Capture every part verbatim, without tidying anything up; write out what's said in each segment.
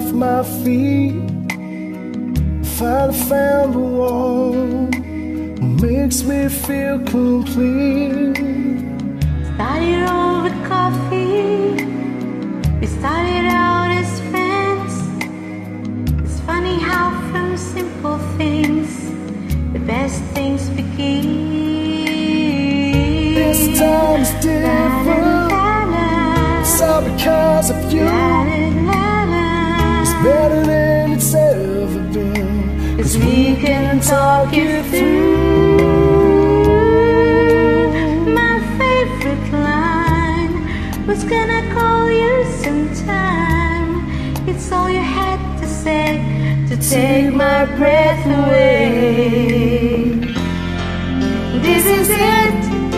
off my feet. Finally found the one who makes me feel complete. Started over coffee, we started out as friends. It's funny how from simple things the best things begin. This time's different, it's all because of you. It's better than it's ever been, 'cause we can talk it through. My favorite line was gonna call you sometime. It's all you had to say to take my breath away. This is it.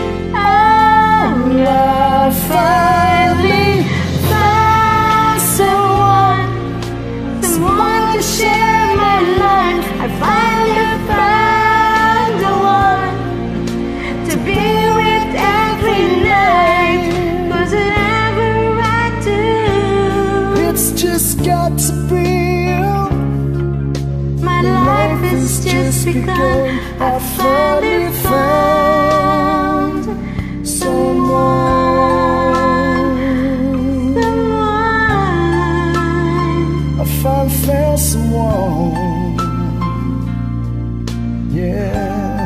Oh, I finally found someone, someone to share my life. I finally found the one to be with every night. Was it ever right to? It's just got to be you. My life has just begun. I finally found someone. Someone. I finally found someone. Yeah.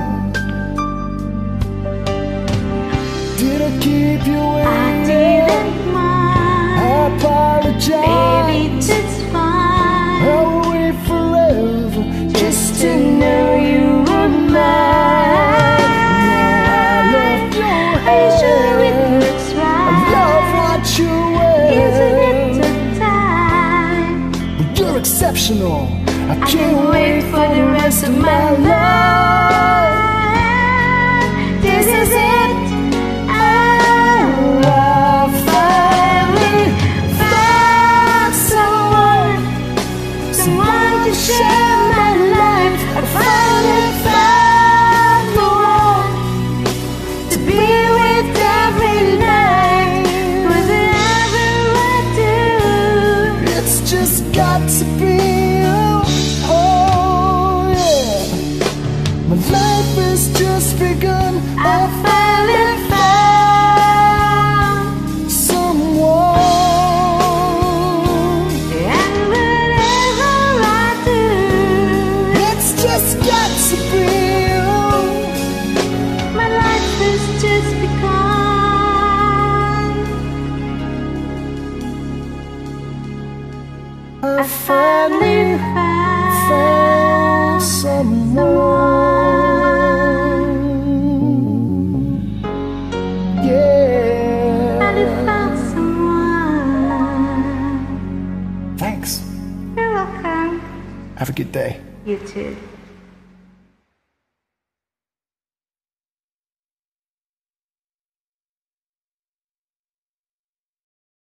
Did I keep you waiting? I didn't mind. I apologize. Baby, it's fine. I'll wait forever just to know you were mine. I love your Are you sure it hair. looks right? I love what you wear. Isn't it the time? You're exceptional. I I can't can't wait for the rest of my life. This is it. Oh, I finally found someone, someone to share my life. I finally found the one to be with every night. Was it ever right to? It's just got to be you. Oh yeah. My life has just begun. I finally found someone. and whatever I do, It's just got to be you. my life has just begun. I finally found someone. Yeah. I found someone. Thanks. You're welcome. Have a good day. You too.